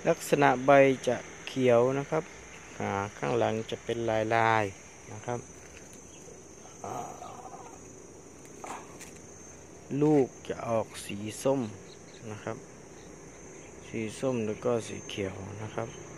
ลักษณะใบจะเขียวนะครับข้างหลังจะเป็นลายนะครับลูกจะออกสีส้มนะครับสีส้มแล้วก็สีเขียวนะครับ